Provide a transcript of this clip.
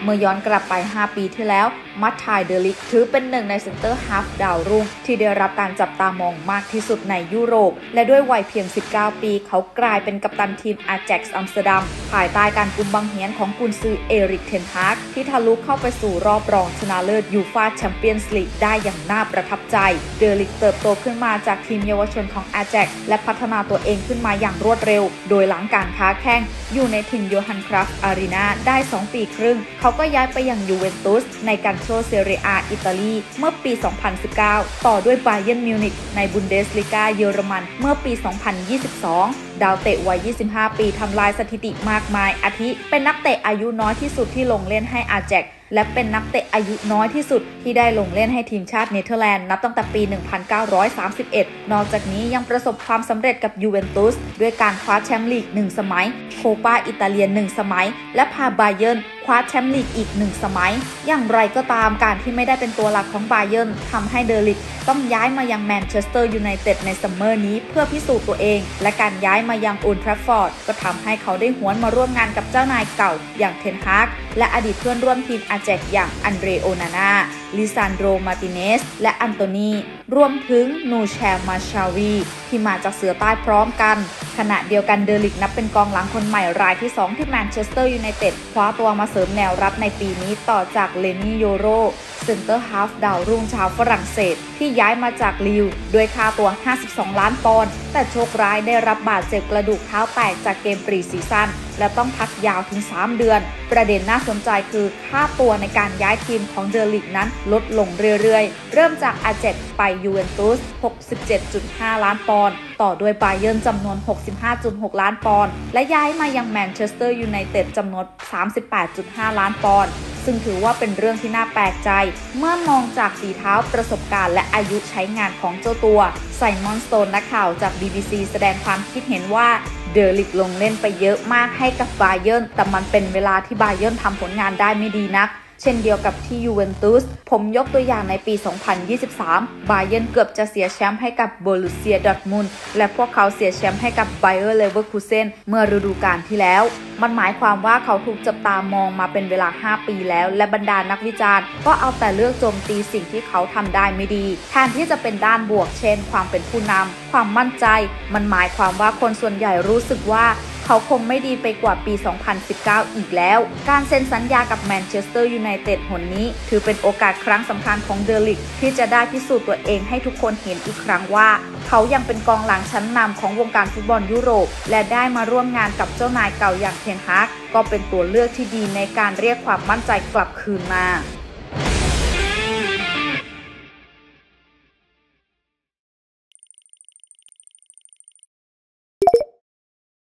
มื่อย้อนกลับไป 5 ปีที่แล้วมัตไทเดลิกถือเป็นหนึ่งในเซนเตอร์ฮาล์ฟดาวรุ่งที่ได้รับการจับตามองมากที่สุดในยุโรปและด้วยวัยเพียง 19 ปีเขากลายเป็นกัปตันทีมอาแจ็กซ์อัมสเตอร์ดัมภายใต้การกุมบังเหียนของกุนซือเอริกเทนฮากที่ทะลุเข้าไปสู่รอบรองชนะเลิศยูฟ่าแชมเปี้ยนส์ลีกได้อย่างน่าประทับใจเดลิกเติบโตขึ้นมาจากทีมเยาวชนของอาแจ็กซ์และพัฒนาตัวเองขึ้นมาอย่างรวดเร็วโดยหลังการค้าแข้งอยู่ในถิ่นโยฮันครัฟอารีนาได้ 2 ปีครึ่งเขาก็ย้ายไปยังยูเวนตุสในการโชเซเรียอาอิตาลีเมื่อปี 2019 ต่อด้วยบาเยิร์นมิวนิกในบุนเดสลีกาเยอรมันเมื่อปี 2022 ดาวเตะวัย 25 ปีทำลายสถิติมากมายอาทิเป็นนักเตะอายุน้อยที่สุดที่ลงเล่นให้อาแจ็กและเป็นนักเตะอายุน้อยที่สุดที่ได้ลงเล่นให้ทีมชาติเนเธอร์แลนด์นับตั้งแต่ปี 1931 นอกจากนี้ยังประสบความสำเร็จกับยูเวนตุสด้วยการคว้าแชมป์ลีก 1 สมัยโคปาอิตาเลียน 1 สมัยและพาบาเยิร์นคว้าแชมป์ลีกอีก 1 สมัยอย่างไรก็ตามการที่ไม่ได้เป็นตัวหลักของบาเยิร์นทำให้เดลิกต้องย้ายมายังแมนเชสเตอร์ยูไนเต็ดในซัมเมอร์นี้เพื่อพิสูจน์ตัวเองและการย้ายมายังโอลด์แทราฟฟอร์ดก็ทำให้เขาได้หวนมาร่วมงานกับเจ้านายเก่าอย่างเทนฮากและอดีตเพื่อนร่วมทีมอาแจ็กอย่างอันเดรโอนาน่าลิซานโดรมาติเนสและอันโตนีรวมถึงนูแชร์มาชาวีที่มาจากเสือใต้พร้อมกันขณะเดียวกันเดลิกนับเป็นกองหลังคนใหม่รายที่ 2 ที่แมนเชสเตอร์ยูไนเต็ดคว้าตัวมาเสริมแนวรับในปีนี้ต่อจากเลนี่โยโรเซนเตอร์ฮาล์ฟดาวรุ่งชาวฝรั่งเศสที่ย้ายมาจากลิวด้วยค่าตัว 52 ล้านปอนด์แต่โชคร้ายได้รับบาดเจ็บกระดูกเท้าแตกจากเกมปรีซีซั่นและต้องพักยาวถึง 3 เดือนประเด็นน่าสนใจคือค่าตัวในการย้ายทีมของเดลิกนั้นลดลงเรื่อยๆเริ่มจากอาแจ็กไปยูเวนตุส 67.5 ล้านปอนด์ต่อด้วยบาเยิร์นจำนวน 65.6 ล้านปอนด์และย้ายมายังแมนเชสเตอร์ยูไนเต็ดจำนวน 38.5 ล้านปอนด์ซึ่งถือว่าเป็นเรื่องที่น่าแปลกใจเมื่อมองจากฝีเท้าประสบการณ์และอายุใช้งานของเจ้าตัวไซมอนสโตนนักข่าวจาก BBC แสดงความคิดเห็นว่าเดลิกลงเล่นไปเยอะมากให้กับบาเยิร์นแต่มันเป็นเวลาที่บาเยิร์นทำผลงานได้ไม่ดีนักเช่นเดียวกับที่ยูเวนตุสผมยกตัวอย่างในปี 2023 บาเยิร์นเกือบจะเสียแชมป์ให้กับโบรุสเซียดอร์ทมุนด์และพวกเขาเสียแชมป์ให้กับไบเออร์เลเวอร์คูเซนเมื่อฤดูกาลที่แล้วมันหมายความว่าเขาถูกจับตามองมาเป็นเวลา 5 ปีแล้วและบรรดานักวิจารณ์ก็เอาแต่เลือกโจมตีสิ่งที่เขาทำได้ไม่ดีแทนที่จะเป็นด้านบวกเช่นความเป็นผู้นำความมั่นใจมันหมายความว่าคนส่วนใหญ่รู้สึกว่าเขาคงไม่ดีไปกว่าปี 2019 อีกแล้วการเซ็นสัญญากับแมนเชสเตอร์ยูไนเต็ดหนนี้ถือเป็นโอกาสครั้งสำคัญของเดลิกที่จะได้พิสูจน์ตัวเองให้ทุกคนเห็นอีกครั้งว่าเขายังเป็นกองหลังชั้นนำของวงการฟุตบอลยุโรปและได้มาร่วมงานกับเจ้านายเก่าอย่างเทนฮากก็เป็นตัวเลือกที่ดีในการเรียกความมั่นใจกลับคืนมา